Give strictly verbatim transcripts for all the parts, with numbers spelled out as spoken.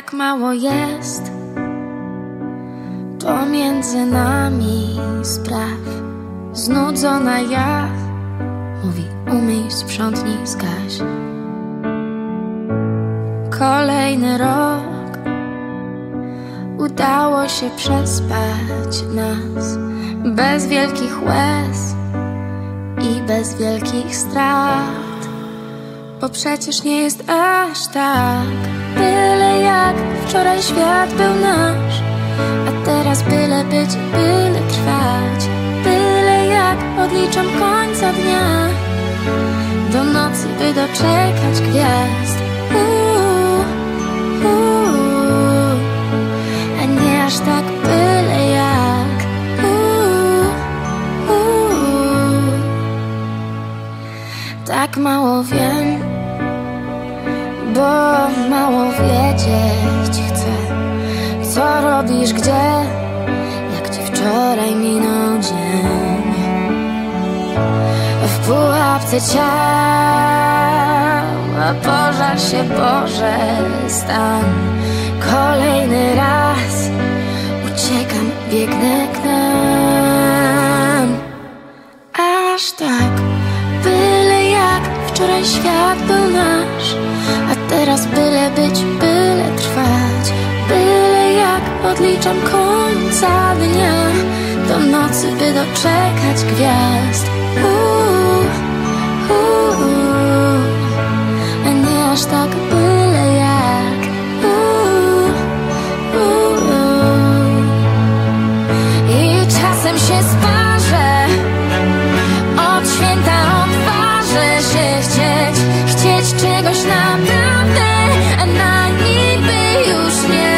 Tak mało jest pomiędzy nami spraw. Znudzona ja mówi: umyj, sprzątnij, zgaś. Kolejny rok udało się przespać nas bez wielkich łez i bez wielkich strat. Bo przecież nie jest aż tak, byle jak wczoraj świat był nasz, a teraz byle być, byle trwać. Byle jak odliczam końca dnia do nocy, by doczekać gwiazd. Uuu, uuu, a nie aż tak byle jak. Uuu, uuu. Tak mało wiem, bo mało wiedzieć chcę. Co robisz, gdzie, jak ci wczoraj minął dzień. W pułapce ciała pożar się, Boże, stan. Kolejny raz uciekam, biegnę k nam. Aż tak, byle jak wczoraj świat był nasz, a teraz byle być, byle trwać. Byle jak odliczam końca dnia do nocy, by doczekać gwiazd. Uuu, uuu, a nie aż tak byle jak. Uuu, uuu. I czasem się sparzę, od święta odważę się chcieć, chcieć czegoś naprawdę, a na niby już nie.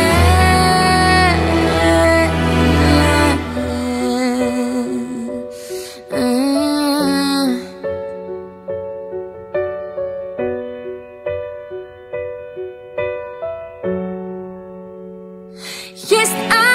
Jest